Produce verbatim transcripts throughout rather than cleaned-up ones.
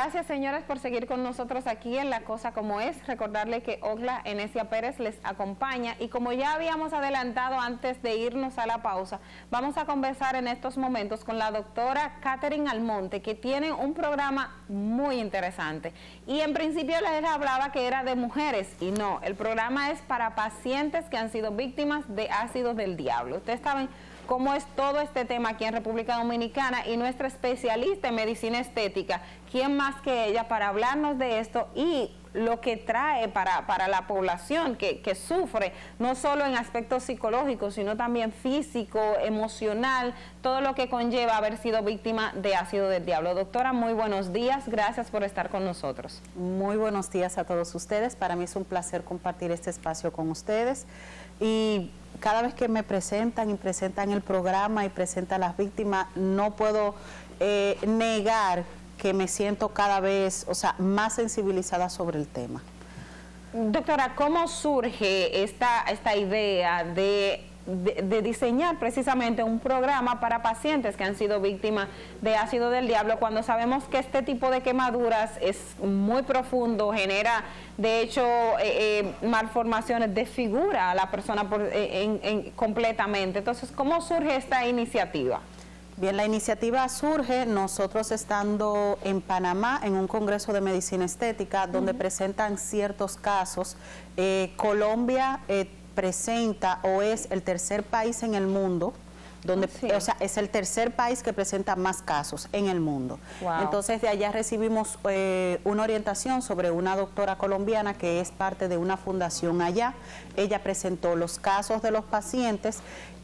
Gracias, señores, por seguir con nosotros aquí en La Cosa Como Es. Recordarle que Ogla Enesia Pérez les acompaña y como ya habíamos adelantado antes de irnos a la pausa, vamos a conversar en estos momentos con la doctora Catherine Almonte, que tiene un programa muy interesante. Y en principio les hablaba que era de mujeres y no, el programa es para pacientes que han sido víctimas de ácidos del diablo. Ustedes saben cómo es todo este tema aquí en República Dominicana y nuestra especialista en medicina estética, ¿quién más que ella para hablarnos de esto y lo que trae para, para la población que, que sufre, no solo en aspectos psicológicos, sino también físico, emocional, todo lo que conlleva haber sido víctima de ácido del diablo? Doctora, muy buenos días, gracias por estar con nosotros. Muy buenos días a todos ustedes, para mí es un placer compartir este espacio con ustedes y cada vez que me presentan y presentan el programa y presentan a las víctimas, no puedo eh, negar que me siento cada vez, o sea, más sensibilizada sobre el tema. Doctora, ¿cómo surge esta, esta idea de, de, de diseñar precisamente un programa para pacientes que han sido víctimas de ácido del diablo, cuando sabemos que este tipo de quemaduras es muy profundo, genera de hecho eh, eh, malformaciones, desfigura a la persona por, eh, en, en, completamente? Entonces, ¿cómo surge esta iniciativa? Bien, la iniciativa surge nosotros estando en Panamá en un congreso de medicina estética donde uh-huh. presentan ciertos casos. Eh, Colombia eh, presenta o es el tercer país en el mundo donde, sí. o sea, es el tercer país que presenta más casos en el mundo. Wow. Entonces de allá recibimos eh, una orientación sobre una doctora colombiana que es parte de una fundación allá. Ella presentó los casos de los pacientes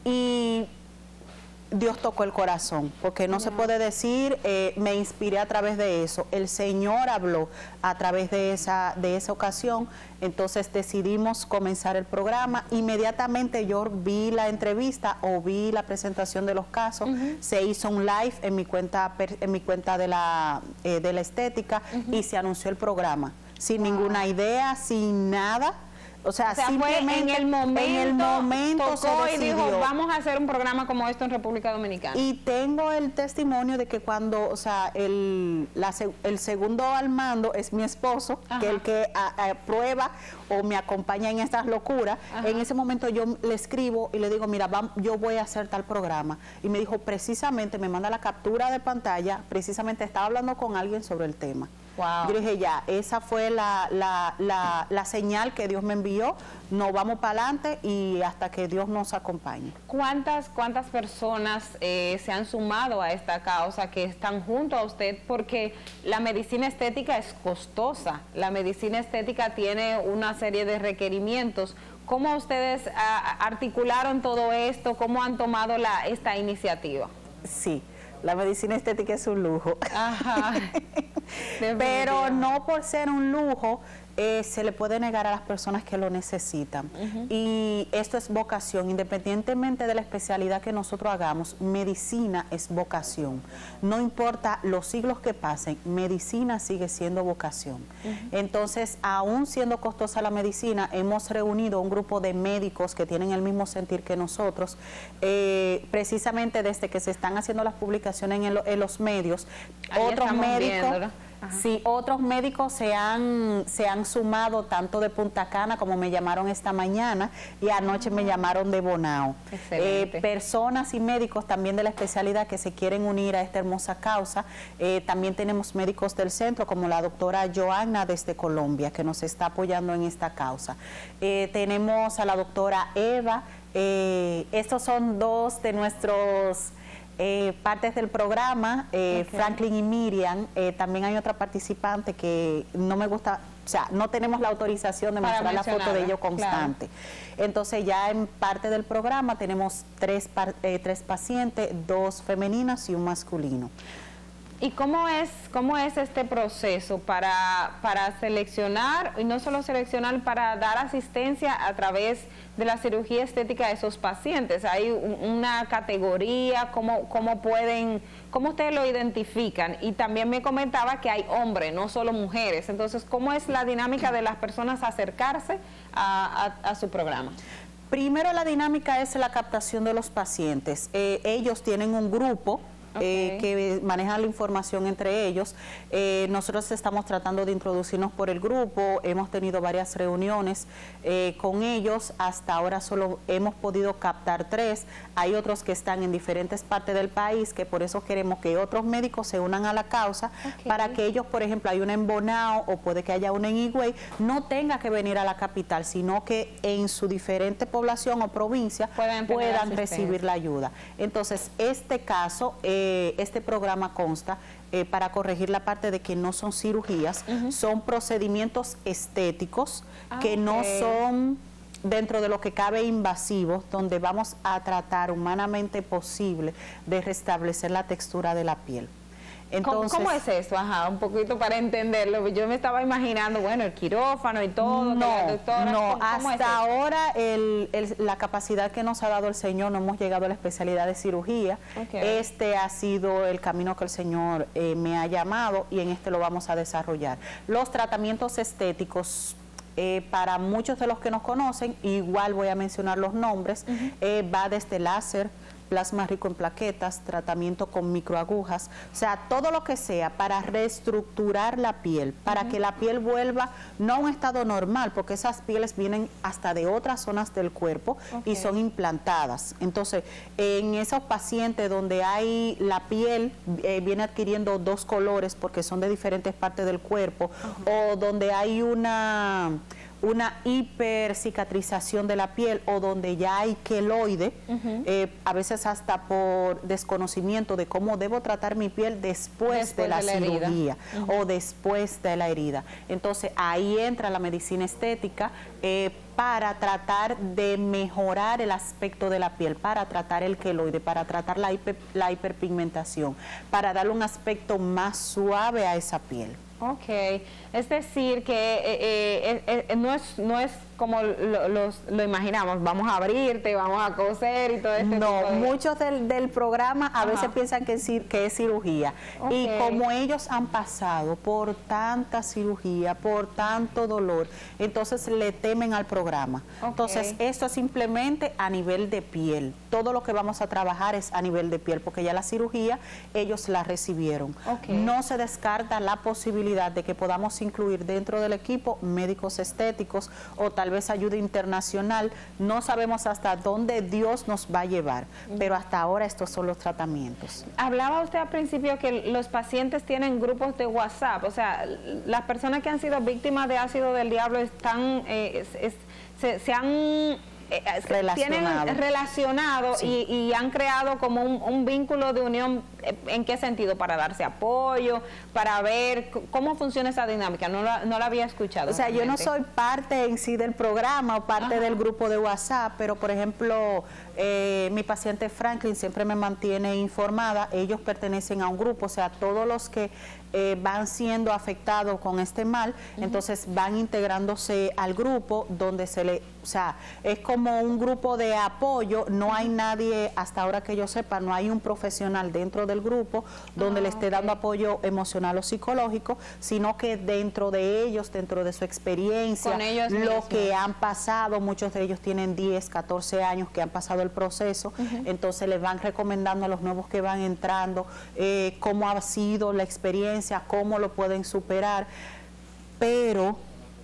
y Dios tocó el corazón, porque no yeah. se puede decir, eh, me inspiré a través de eso. El Señor habló a través de esa, de esa ocasión, entonces decidimos comenzar el programa. Inmediatamente yo vi la entrevista o vi la presentación de los casos, uh-huh. se hizo un live en mi cuenta, en mi cuenta de la, eh, de la estética uh-huh. y se anunció el programa, sin wow. ninguna idea, sin nada. O sea, o sea simplemente fue en el momento, en el momento tocó se y dijo, vamos a hacer un programa como esto en República Dominicana. Y tengo el testimonio de que cuando, o sea, el, la, el segundo al mando es mi esposo, Ajá. que el que aprueba o me acompaña en estas locuras. Ajá. En ese momento yo le escribo y le digo, mira, va, yo voy a hacer tal programa. Y me dijo, precisamente, me manda la captura de pantalla, precisamente estaba hablando con alguien sobre el tema. Wow. Yo dije, ya, esa fue la, la, la, la señal que Dios me envió, nos vamos para adelante y hasta que Dios nos acompañe. ¿Cuántas, cuántas personas eh, se han sumado a esta causa, que están junto a usted? Porque la medicina estética es costosa, la medicina estética tiene una serie de requerimientos. ¿Cómo ustedes a, articularon todo esto? ¿Cómo han tomado la, esta iniciativa? Sí, la medicina estética es un lujo. Ajá. Pero no por ser un lujo eh, se le puede negar a las personas que lo necesitan. Uh-huh. Y esto es vocación, independientemente de la especialidad que nosotros hagamos, medicina es vocación. No importa los siglos que pasen, medicina sigue siendo vocación. Uh-huh. Entonces, aún siendo costosa la medicina, hemos reunido un grupo de médicos que tienen el mismo sentir que nosotros, eh, precisamente desde que se están haciendo las publicaciones en, el, en los medios. Ahí otros médicos, Ajá. sí, otros médicos se han, se han sumado tanto de Punta Cana como me llamaron esta mañana y anoche Ajá. me llamaron de Bonao. Eh, personas y médicos también de la especialidad que se quieren unir a esta hermosa causa. Eh, también tenemos médicos del centro como la doctora Joanna desde Colombia que nos está apoyando en esta causa. Eh, tenemos a la doctora Eva. Eh, estos son dos de nuestros Eh, partes del programa, eh, okay. Franklin y Miriam. Eh, también hay otra participante que no me gusta, o sea, no tenemos la autorización de mostrar la foto de ellos constante. Claro. Entonces ya en parte del programa tenemos tres, eh, tres pacientes, dos femeninas y un masculino. ¿Y cómo es, cómo es este proceso para, para seleccionar, y no solo seleccionar, para dar asistencia a través de la cirugía estética a esos pacientes? ¿Hay una categoría? ¿Cómo, cómo pueden, cómo ustedes lo identifican? Y también me comentaba que hay hombres, no solo mujeres. Entonces, ¿cómo es la dinámica de las personas acercarse a, a, a su programa? Primero, la dinámica es la captación de los pacientes. Eh, ellos tienen un grupo okay. eh, que manejan la información entre ellos. Eh, nosotros estamos tratando de introducirnos por el grupo, hemos tenido varias reuniones eh, con ellos, hasta ahora solo hemos podido captar tres, hay otros que están en diferentes partes del país, que por eso queremos que otros médicos se unan a la causa, okay. para que ellos, por ejemplo, hay una en Bonao o puede que haya una en Higüey, no tenga que venir a la capital, sino que en su diferente población o provincia puedan, puedan recibir la ayuda. Entonces, este caso, eh, este programa consta eh, para corregir la parte de que no son cirugías, uh-huh. son procedimientos estéticos ah, que okay. no son dentro de lo que cabe invasivos, donde vamos a tratar humanamente posible de restablecer la textura de la piel. Entonces, ¿Cómo, ¿Cómo es eso? Ajá, un poquito para entenderlo. Yo me estaba imaginando, bueno, el quirófano y todo. No, que la doctora, no, ¿cómo, cómo hasta ahora el, el, la capacidad que nos ha dado el Señor, no hemos llegado a la especialidad de cirugía. Okay. Este ha sido el camino que el Señor eh, me ha llamado y en este lo vamos a desarrollar. Los tratamientos estéticos, Eh, para muchos de los que nos conocen, igual voy a mencionar los nombres, uh-huh. eh, va desde láser, plasma rico en plaquetas, tratamiento con microagujas, o sea, todo lo que sea para reestructurar la piel, para uh-huh. que la piel vuelva no a un estado normal, porque esas pieles vienen hasta de otras zonas del cuerpo okay. y son implantadas. Entonces, en esos pacientes donde hay la piel eh, viene adquiriendo dos colores porque son de diferentes partes del cuerpo, uh-huh. o donde hay una... una hipercicatrización de la piel o donde ya hay queloide, uh-huh. eh, a veces hasta por desconocimiento de cómo debo tratar mi piel después, después de la, de la cirugía uh-huh. o después de la herida. Entonces ahí entra la medicina estética eh, para tratar de mejorar el aspecto de la piel, para tratar el queloide, para tratar la, hiper, la hiperpigmentación, para darle un aspecto más suave a esa piel. Ok, es decir que eh, eh, eh, no es no es como lo, los, lo imaginamos, vamos a abrirte, vamos a coser y todo este No, tipo de... muchos del, del programa a Ajá. veces piensan que es, que es cirugía. Okay. Y como ellos han pasado por tanta cirugía, por tanto dolor, entonces le temen al programa. Okay. Entonces esto es simplemente a nivel de piel. Todo lo que vamos a trabajar es a nivel de piel, porque ya la cirugía ellos la recibieron. Okay. No se descarta la posibilidad de que podamos incluir dentro del equipo médicos estéticos o tal vez ayuda internacional. No sabemos hasta dónde Dios nos va a llevar, pero hasta ahora estos son los tratamientos. Hablaba usted al principio que los pacientes tienen grupos de WhatsApp, o sea, las personas que han sido víctimas de ácido del diablo están, eh, es, es, se, se han... Eh, relacionado. tienen relacionado sí. y, y han creado como un, un vínculo de unión. ¿En qué sentido? Para darse apoyo, para ver cómo funciona esa dinámica. No la, no la había escuchado. O sea, realmente. Yo no soy parte en sí del programa o parte Ajá. del grupo de WhatsApp, pero por ejemplo, eh, mi paciente Franklin siempre me mantiene informada. Ellos pertenecen a un grupo, o sea, todos los que eh, van siendo afectados con este mal, uh-huh. entonces van integrándose al grupo donde se le, o sea, es como un grupo de apoyo. No hay nadie, hasta ahora que yo sepa, no hay un profesional dentro del grupo donde oh, le esté okay. dando apoyo emocional o psicológico, sino que dentro de ellos, dentro de su experiencia, lo mismos. que han pasado, muchos de ellos tienen diez, catorce años que han pasado el proceso, uh-huh. entonces les van recomendando a los nuevos que van entrando eh, cómo ha sido la experiencia, cómo lo pueden superar, pero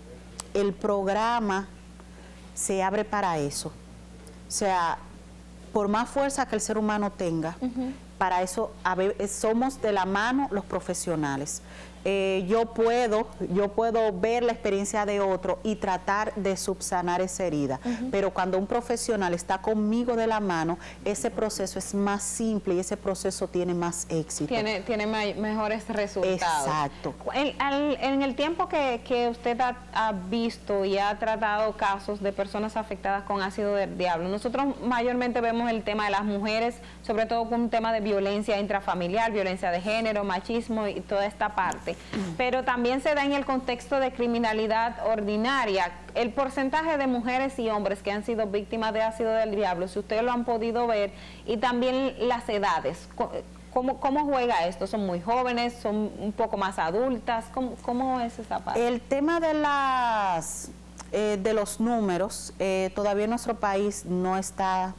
el programa se abre para eso. O sea, por más fuerza que el ser humano tenga, uh-huh. para eso a ver, somos de la mano los profesionales. Eh, yo puedo, yo puedo ver la experiencia de otro y tratar de subsanar esa herida, uh-huh. pero cuando un profesional está conmigo de la mano, ese proceso es más simple y ese proceso tiene más éxito. Tiene, tiene may, mejores resultados. Exacto. En, al, en el tiempo que, que usted ha, ha visto y ha tratado casos de personas afectadas con ácido del diablo, nosotros mayormente vemos el tema de las mujeres, sobre todo con un tema de violencia intrafamiliar, violencia de género, machismo y toda esta parte. Pero también se da en el contexto de criminalidad ordinaria. El porcentaje de mujeres y hombres que han sido víctimas de ácido del diablo, si ustedes lo han podido ver, y también las edades, ¿cómo, cómo juega esto? ¿Son muy jóvenes? ¿Son un poco más adultas? ¿Cómo, cómo es esa parte? El tema de las eh, de los números, eh, todavía en nuestro país no está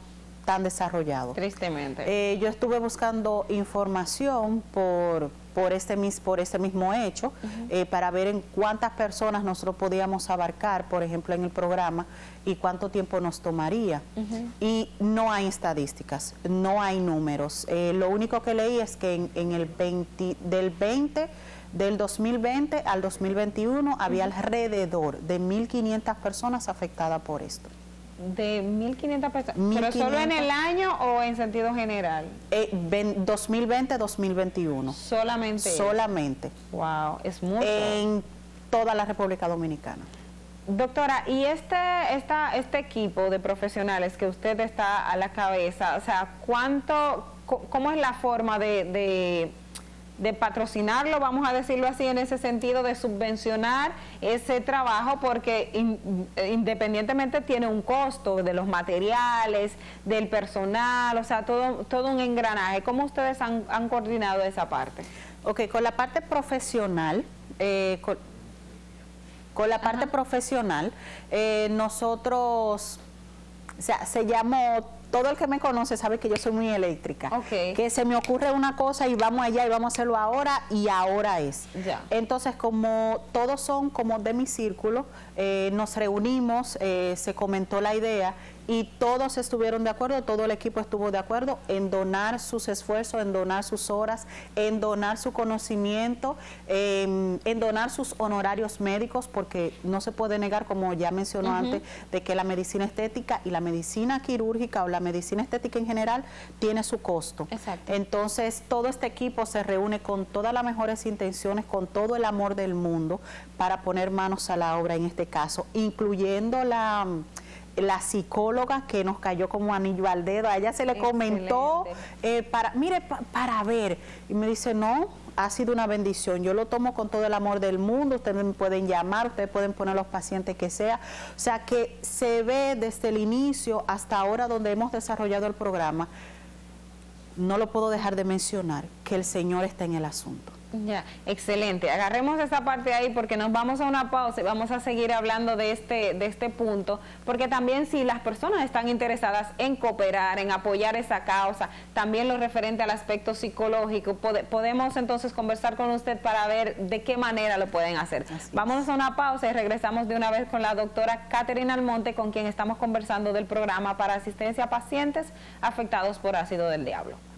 tan desarrollado. Tristemente. Eh, yo estuve buscando información por, por, este, mis, por este mismo hecho, uh-huh. eh, para ver en cuántas personas nosotros podíamos abarcar, por ejemplo, en el programa, y cuánto tiempo nos tomaría. Uh-huh. Y no hay estadísticas, no hay números. Eh, lo único que leí es que en, en el veinte, del veinte, del dos mil veinte al dos mil veintiuno, había uh-huh. alrededor de mil quinientas personas afectadas por esto. De mil quinientas personas, mil quinientas. ¿Pero solo en el año o en sentido general? Eh, dos mil veinte a dos mil veintiuno. Solamente. Solamente. Wow, es mucho. En toda la República Dominicana. Doctora, y este, esta, este equipo de profesionales que usted está a la cabeza, o sea, ¿cuánto, cómo es la forma de, de, de patrocinarlo, vamos a decirlo así, en ese sentido, de subvencionar ese trabajo? Porque in, independientemente tiene un costo de los materiales, del personal, o sea, todo, todo un engranaje. ¿Cómo ustedes han, han coordinado esa parte? Ok, con la parte profesional, eh, con, Con la parte Ajá. profesional, eh, nosotros, o sea, se llamó, todo el que me conoce sabe que yo soy muy eléctrica, okay. que se me ocurre una cosa y vamos allá y vamos a hacerlo ahora y ahora es. Ya. Entonces, como todos son como de mi círculo, eh, nos reunimos, eh, se comentó la idea y todos estuvieron de acuerdo, todo el equipo estuvo de acuerdo en donar sus esfuerzos, en donar sus horas, en donar su conocimiento, eh, en donar sus honorarios médicos, porque no se puede negar, como ya mencionó uh-huh. antes, de que la medicina estética y la medicina quirúrgica o la medicina estética en general tiene su costo. Exacto. Entonces, todo este equipo se reúne con todas las mejores intenciones, con todo el amor del mundo, para poner manos a la obra en este caso, incluyendo la... la psicóloga que nos cayó como anillo al dedo, a ella se le Excelente. comentó, eh, para, mire, pa, para ver, y me dice, no, ha sido una bendición, yo lo tomo con todo el amor del mundo, ustedes me pueden llamar, ustedes pueden poner los pacientes que sea, o sea que se ve desde el inicio hasta ahora donde hemos desarrollado el programa, no lo puedo dejar de mencionar, que el Señor está en el asunto. Ya, excelente. Agarremos esa parte ahí porque nos vamos a una pausa y vamos a seguir hablando de este, de este punto, porque también si las personas están interesadas en cooperar, en apoyar esa causa, también lo referente al aspecto psicológico, pode, podemos entonces conversar con usted para ver de qué manera lo pueden hacer. Así Vámonos es. a una pausa y regresamos de una vez con la doctora Catherine Almonte, con quien estamos conversando del programa para asistencia a pacientes afectados por ácido del diablo.